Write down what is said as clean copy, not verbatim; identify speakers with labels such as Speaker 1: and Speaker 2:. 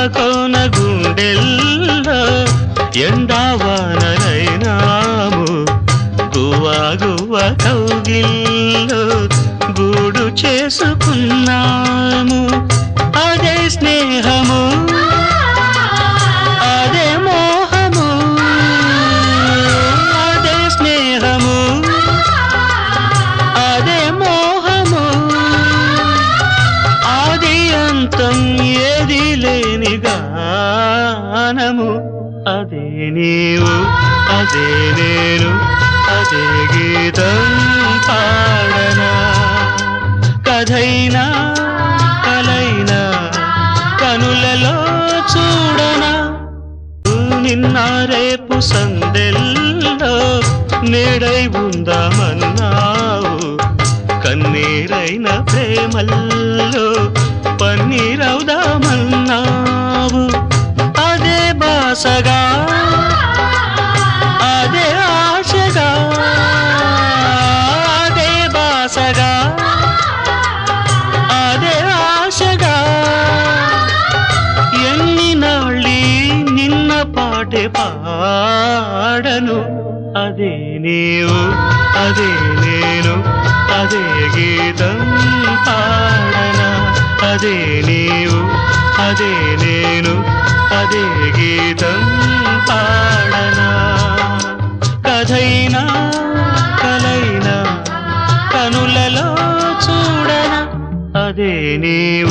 Speaker 1: కోన గుండెల్లో ఎండావానలైనాము గువ్వా గువ్వ కౌగిల్లో గూడు చేసుకున్నాము అదే స్నేహము అదే మోహము అదే స్నేహము అదే మోహము ఆది అంతం ఏది లేని గానము అదే నీవు అదే నేను అదే గీతం పాడనా కథైనా కలైనా కనులలో చూడనా నిన్న రేపు సందెల్లో నేడై ఉందామన్నావు కన్నీరైన ప్రేమల్లో పన్నీరవుదామన్నావు అదే బాసగా అదే ఆశగా అదే బాసగా అదే ఆశగా ఎన్ని నాళ్ళీ నిన్న పాటే పాడను అదే నీవు అదే నేను అదే గీతం పాడనా అదే నీవు అదే నేను అదే గీతం పాడనా కథైనా కలైనా కనులలో చూడనా అదే నీవు